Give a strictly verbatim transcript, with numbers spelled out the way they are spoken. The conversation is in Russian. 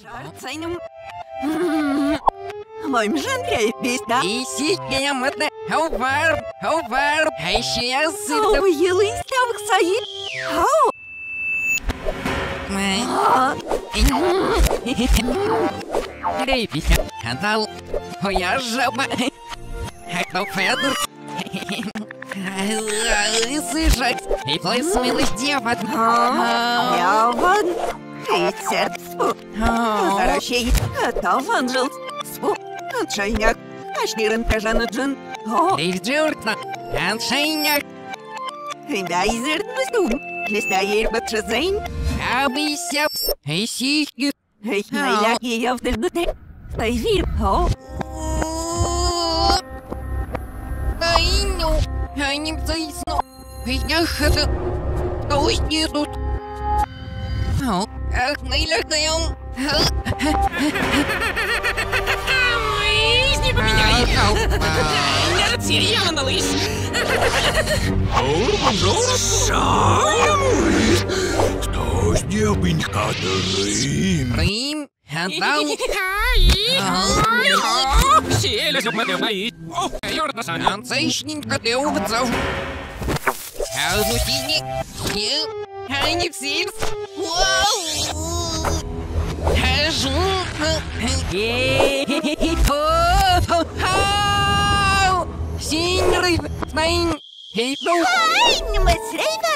Seinem... Moim żenkiem jest da. I sikiem это over, over. Hej, сейчас. Oh, yeli stavak sayı. Oh. Эй, Пися, канал. Моя жаба. Это Федор. Слышать. И твой смелость девать. Я вон. Рецепт. Заращей. Это ванжел. Спу. Отчайняк. Ашнирен кажанаджин. Эй, джуртна. Аншайняк. Ребайзерт вздум. Листаер батшазейн. Абися. Эй, сиськи. Эй, найляки я вдельдуте. Тайвир. О. Айню. Айним зайсно. Я хата. Толсти тут. О. Ах, найлягаем. Не поменяй! Нет, серьезно, лысь! Что степенька Рим? Рим? Отдал? Сели же мы мои! О, юрна сана! Анцейшненько ты увцов. А ну синий. Сил. А не всем. Вау! Хожу. Синь рыб. Снайн. Эй, ну. Ай, не масрейва.